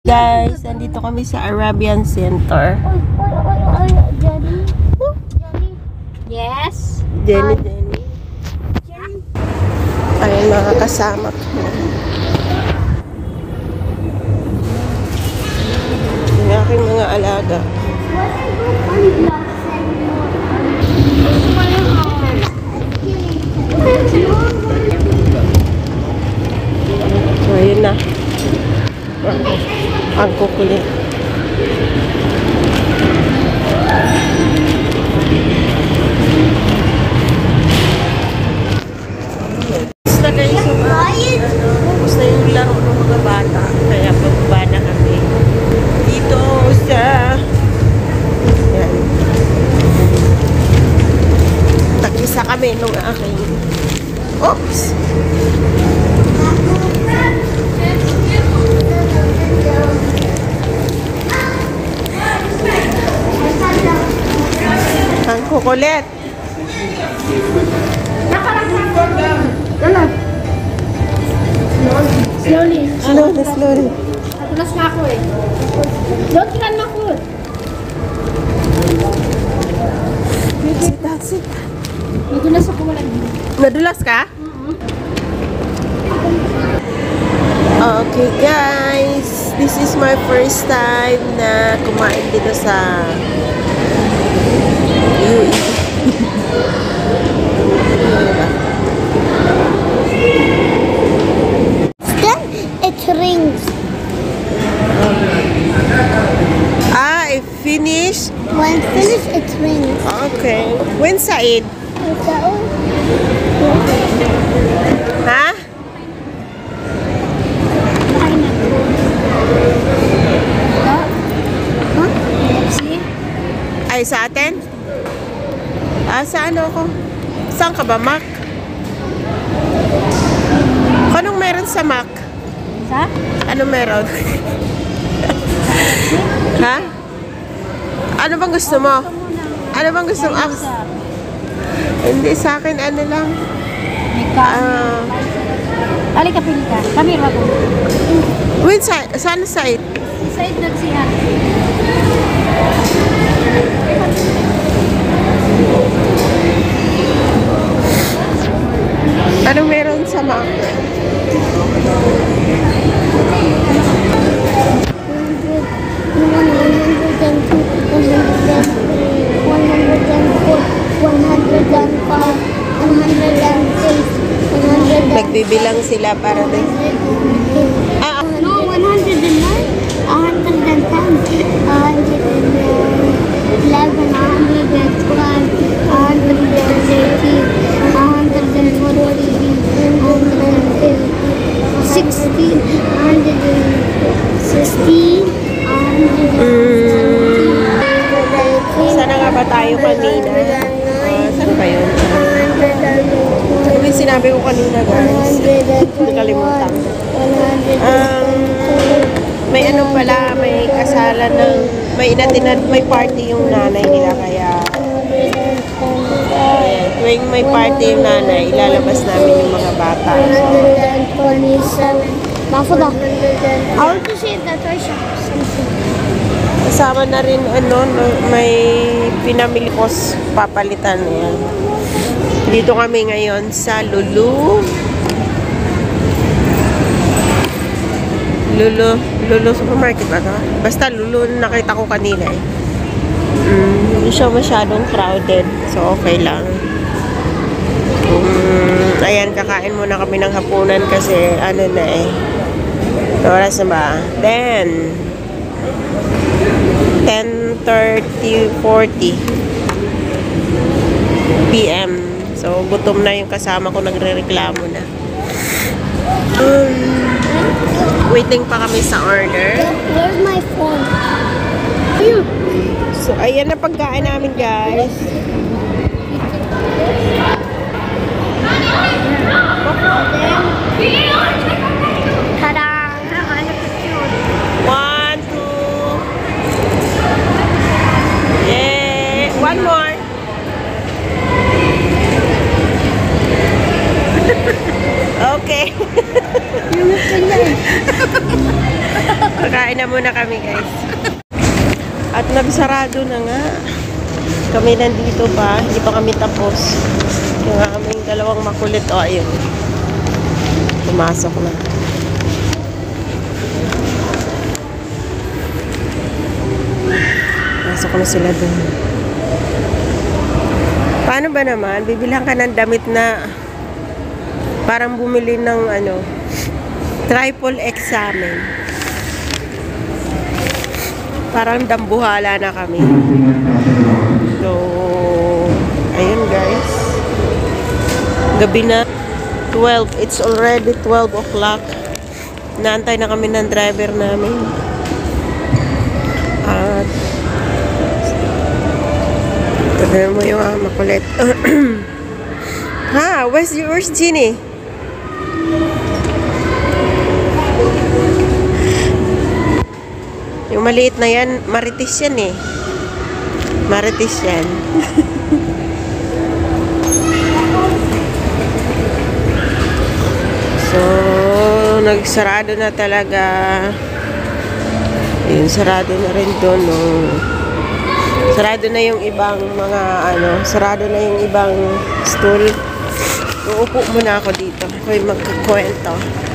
Guys, nandito kami sa Arabian Center. Jenny. Yes. Jenny. Ayun, mga kasama ko. Yung aking mga alaga. So, ayun na. Ang kukulit. Basta guys, basta yung laro ng mga bata. Kaya pababa na kami. Dito sa... Yan. Tag-isa kami nung aking... Oops! Ang kukulit. Slowly. Nadulas nga ako eh. Don't run na ako. Sit. Nadulas ako wala. Nadulas ka? Okay guys, this is my first time na kumain dito sa UAE. It rings. I finished. When finished, it rings. Okay. When Said? Ha? Ay, sa atin? Sa ano ako? Saan ka ba, Mac? Anong meron sa Mac? Sa? Ano meron? Ha? Ano bang gusto mo? Ano bang gusto mo? Hindi, sa akin ano lang. Ali ka pili ka. Kami ako. Wait, saan side? Side nagsihan. Ano meron sa Mac? Nagbibilang sila para din. No, 109, 110, 111, 112, Sana nga ba tayo kanina? Saan ba yun? Ano yung sinabi ko kanina guys? Hindi kalimutan. May ano pala, may kasalan ng, may party yung nanay nila kaya tuwing may party yung nanay, ilalabas namin yung mga bata. 127. Mafuda. I want to see the toy shop. Kasama na rin may pinamili ko papalitan yan. Dito kami ngayon sa Lulu supermarket ba ito? Basta Lulu nakita ko kanina eh. Hindi siya masyadong crowded. So okay lang. Ayan, kakain muna kami ng hapunan kasi ano na eh. Oras na ba? 10:30-40 PM. So, gutom na yung kasama ko, nagre-reklamo na. Waiting pa kami sa order. Where's my phone? So, ayan na pagkain namin, guys. Ta-da! 1, 2. Yeah! One more. Okay. Yung kanya eh. Kakain na muna kami, guys. At nagsarado na nga. Kami nandito pa. Hindi pa kami tapos. Yung aming dalawang makulit. O, ayun. Pumasok na. Pasok na sila dun. Paano ba naman? Bibilang ka ng damit na parang bumili ng triple examen. Parang dambuhala na kami. So, ayun guys. Gabi na. 12. It's already 12 o'clock. Naantay na kami ng driver namin. At tignan mo yung makulit. Ha? Where's Ginny? Yung maliit na yan, maritis yan eh. Maritis yan. So, nagsarado na talaga. Ayun, sarado na rin doon. No? Sarado na yung ibang mga sarado na yung ibang stool. Uupo muna ako dito. Ako'y magkukwento.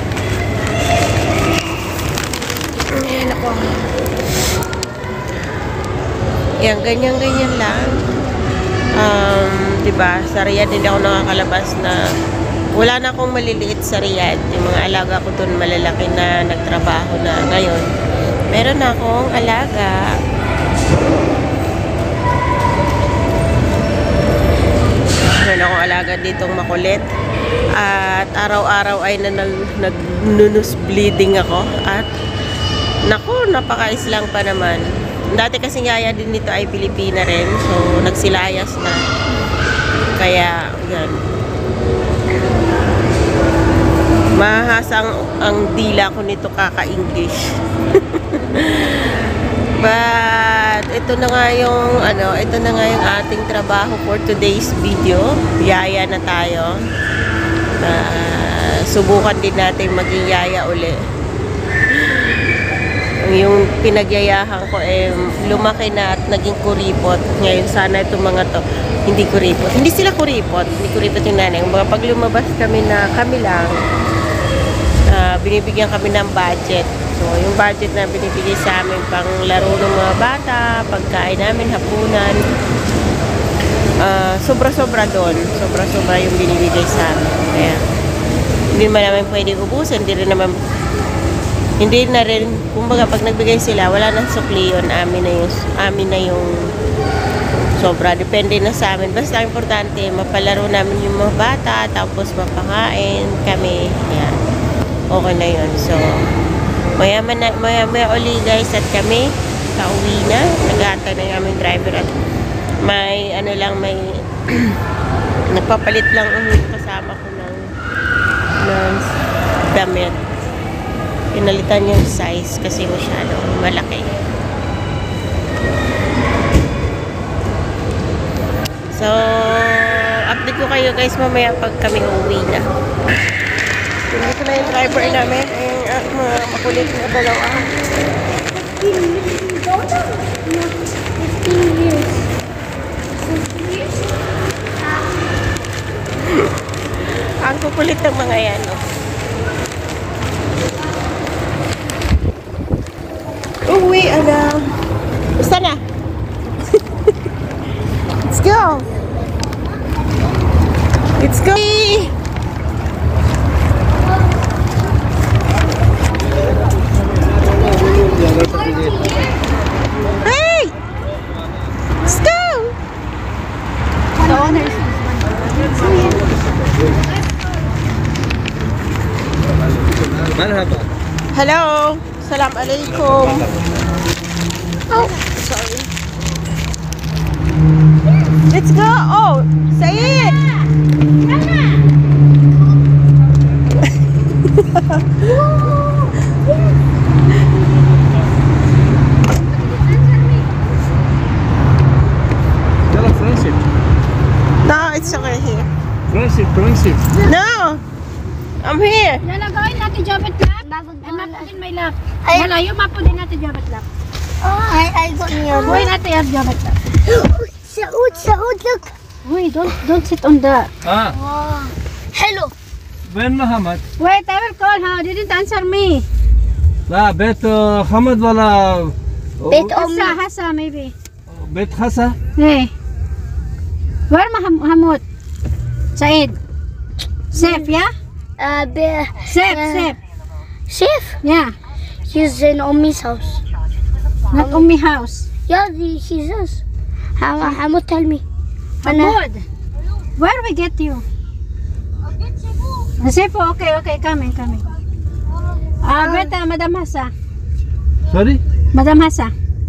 Ayan ako. Yan, ganyan-ganyan lang. Diba, sa Riyadh hindi ako nakakalabas na wala na akong maliliit sa Riyadh. Yung mga alaga ko dun malalaki na nagtrabaho na ngayon. Meron na akong alaga. Meron akong alaga ditong makulit. At araw-araw ay nag-nunus bleeding ako. At naku, napaka-islang pa naman. Dati kasi yaya din nito ay Pilipina rin. So, nagsilayas na. Kaya, yan. Mahasang ang dila ko nito kaka-English. But, ito na nga yung, ito na nga yung ating trabaho for today's video. Yaya na tayo. Subukan din natin maging yaya uli. Yung pinagyayahan ko lumaki na at naging kuripot. Ngayon sana itong mga to hindi kuripot. Hindi sila kuripot. Hindi kuripot yung nanay. Mga pag lumabas kami na kami lang, binibigyan kami ng budget. So, yung budget na binibigay sa amin pang laro ng mga bata, pagkain namin, hapunan, sobra-sobra doon. Sobra-sobra yung binibigay sa amin. Kaya, hindi naman namin pwedeng ubusin. Hindi na rin, kumbaga pag nagbigay sila, wala nang sukli yun. Amin na yung sobra. Depende na sa amin. Basta importante, mapalaro namin yung mga bata, tapos mapakain kami. Yan. Okay na yun. So, maya uli guys at kami, pauwi na. Nag-aantay na yung aming driver at may, may nagpapalit lang yung kasama ko ng damit. Pinalitan yung size kasi masyado malaki. So, update ko kayo guys mamaya pag kami uuwi na. Dito na yung driver namin. Yung mga makulit na dalawa. 15 years. Ang kukulit ng mga yan, no? Uwi, Basta na. Let's go. Let's go. Hey! Let's go. The owners. Hello. Salam alaikum. Oh, sorry. Let's go. Oh, Said. Friendship. No, it's okay here. Friendship. No, I'm here. Lalagawin natin Jobet lap. And mapagin may lap. Wala, yung mapo din natin jabat lang. I got near. Buhay natin yung jabat lang. Saud, look. Wait, don't sit on the... Ah, Hello. وين محمد؟ Wait, I will call her. Didn't answer me. لا بيت حمد ولا بيت Hasa, maybe. بيت حسن؟ Hey. Where Mahmud? Said. Safe, yeah? Safe. Safe. Yeah. He's in Ummy's house. Not Ummi house. Yeah, he's us. Hamud, tell me. Mahmud. Where we get you? Safe, okay, coming. Better, Madam Hasa. Sorry? Madam Hasa.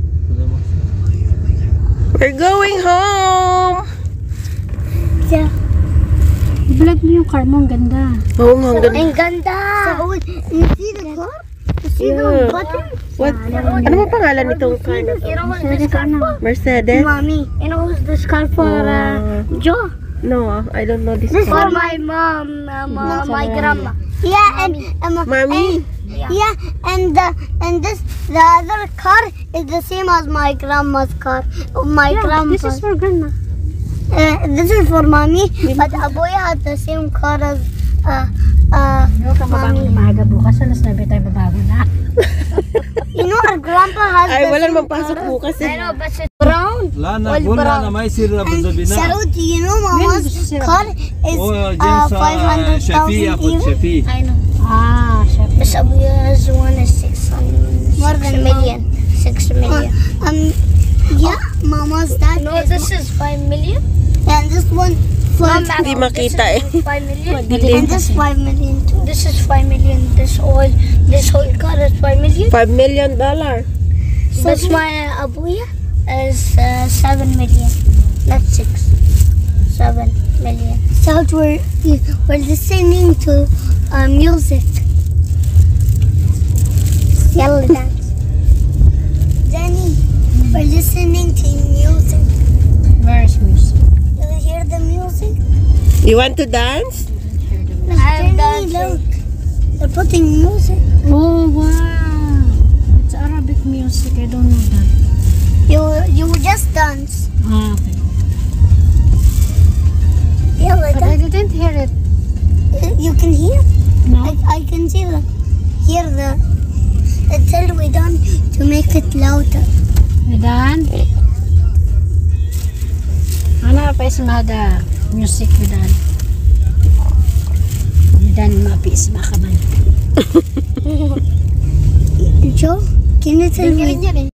We're going home! Yeah. I-vlog mo yung car mo, ang ganda. Oo nga, ang ganda. Ang ganda. Saud, you see the car? You see Yeah. the button? What? Ano ba pangalan nitong car na to? You know who's this car for? Mercedes? Mommy. You know who's this car for? Joe. No, I don't know this This car. for my mom, my grandma. Yeah, and Mommy? yeah, and the other car is the same as my grandma's car. My grandma's. This is for grandma. This is for mommy, but Aboya had the same car as Huwag ka mabangon na maaga bukas. Alas 9 tayo babago na. you know our grandpa has Ay, the wala same namang pasok bukas I eh. know, but it's brown. لا أنا All قلنا brown. أنا ما يصير أبو ظبي And نعم. Saud, you know mama's When is car is جيمس 500,000 شفيع أخذ even. شفيع. I know. Chef. But Aboya's one is 600. More than a million. 6 million. Yeah, mama's dad. No, this is 5 million. And this one. Hindi makita eh. 5 million. And this 5 million too. This is 5 million. This whole car is 5 million. $5 million. That's my Abuya is 7 million. Not 6. 7 million. So we're listening to music. Yellow dance. Jenny, we're listening to music. Where is music? You hear the music? You want to dance? I'm dancing. Look, they're putting music. Oh, wow. It's Arabic music. I don't know that. You just dance. Okay. Yellow But I dance. didn't hear it. You can hear? No? I can see hear until we done to make it louder. We done? Ano pa ismada music we done? We done mapis makaman. Joe, can you tell me?